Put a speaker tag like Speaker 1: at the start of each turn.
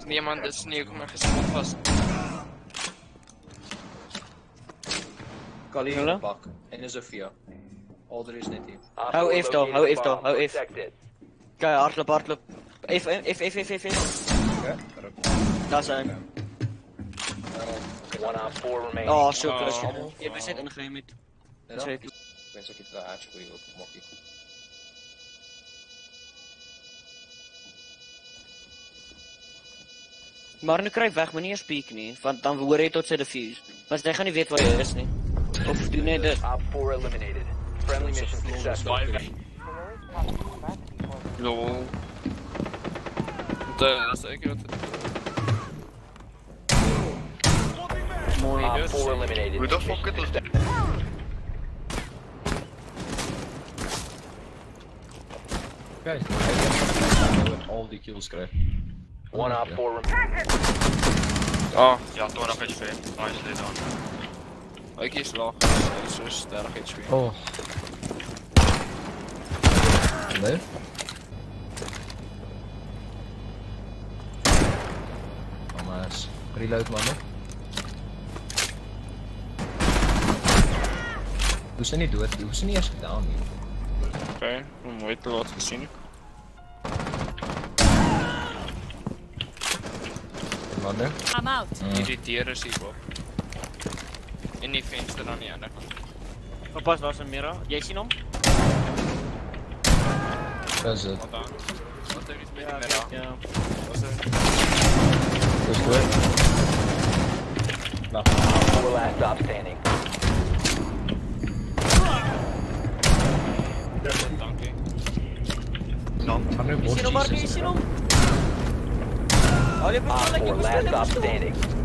Speaker 1: Niemand is nie, kom my gespat vast.
Speaker 2: Kali in de bak. En een Sofia. Alder is net hier.
Speaker 3: Hou F daar, hou F daar, hou F. Kijk, hardloop. F.
Speaker 2: Oké,
Speaker 3: Daar zijn. Oh, zo close. Je bent net ingegaan met.
Speaker 2: Ja? Ik wens dat je het raadje voor je op mokkie.
Speaker 3: Maar nu krijg weg, maar niet speak nie, want dan hoor je tot zijn defuse. Want hij gaat niet weten waar je is nie. Of doe net dit.
Speaker 4: Op 4 eliminated. Friendly mission successful.
Speaker 1: Lol. Dat is zeker wat
Speaker 3: Mooi.
Speaker 4: Op 4 eliminated.
Speaker 5: Hoe de fuck het was dit?
Speaker 2: Kijk, al die kills krijg.
Speaker 4: 1 op 4 remaining.
Speaker 1: Oh,
Speaker 5: Ja, door nog HP. Nicely done.
Speaker 1: ik is laag. Zo sterk HP.
Speaker 2: Oh. Nee? Oh, maar eens. Reload man. Doe ze niet dood, doe ze niet eens gedaan hier.
Speaker 1: Oké, mooi te laten zien.
Speaker 2: Mannen.
Speaker 6: I'm out.
Speaker 1: Irriteren zie ik wel. In die venster aan die andere kant.
Speaker 3: Pas, daar is een mirror. Jij ziet hem?
Speaker 2: Dat is het.
Speaker 1: Wat dan? Wat er iets met die middag?
Speaker 3: Ja.
Speaker 1: Wat is er?
Speaker 2: Dat is goed. Nou.
Speaker 4: 4 last stop standing.
Speaker 1: Dank je.
Speaker 5: Dan.
Speaker 2: Ga nu
Speaker 3: Je ziet hem, Mark, je ziet hem? Oh, je hebt
Speaker 4: Op
Speaker 3: hem
Speaker 4: 4
Speaker 3: gelijk,
Speaker 4: last stop standing.